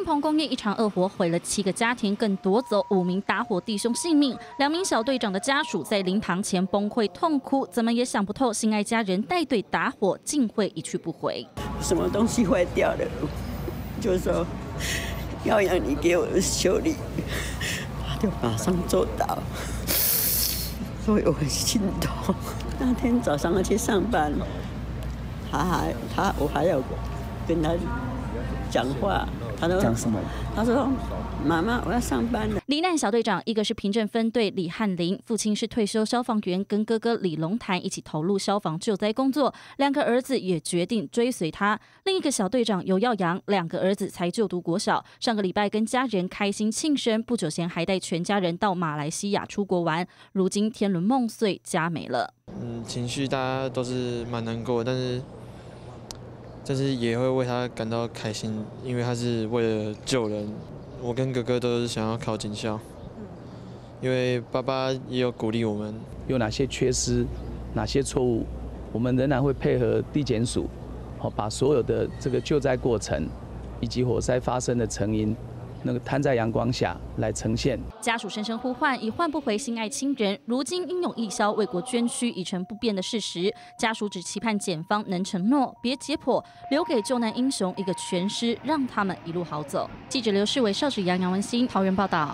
运鹏工业一场恶火毁了7个家庭，更夺走5名打火弟兄性命。2名小队长的家属在灵堂前崩溃痛哭，怎么也想不透心爱家人带队打火，竟会一去不回。 什么东西坏掉了，就是说要让你给我修理，他就马上做到，所以我很心痛。那天早上要去上班，我还要跟他讲话，他说讲什么？ 他说：“妈妈，我要上班了。” 罹难小队长一个是平镇分队李汉林，父亲是退休消防员，跟哥哥李龙潭一起投入消防救灾工作。2个儿子也决定追随他。另一个小队长尤耀阳，2个儿子才就读国小，上个礼拜跟家人开心庆生，不久前还带全家人到马来西亚出国玩。如今天伦梦碎，家没了。 情绪大家都是蛮难过，但是也会为他感到开心，因为他是为了救人。我跟哥哥都是想要考警校，因为爸爸也有鼓励我们。 有哪些缺失，哪些错误，我们仍然会配合地检署，把所有的这个救灾过程以及火灾发生的成因，摊在阳光下来呈现。 家属声声呼唤，已换不回心爱亲人，如今英勇义消为国捐躯已成不变的事实。家属只期盼检方能承诺，别解剖，留给救难英雄一个全尸，让他们一路好走。记者刘世伟、邵子阳、杨文新桃园报道。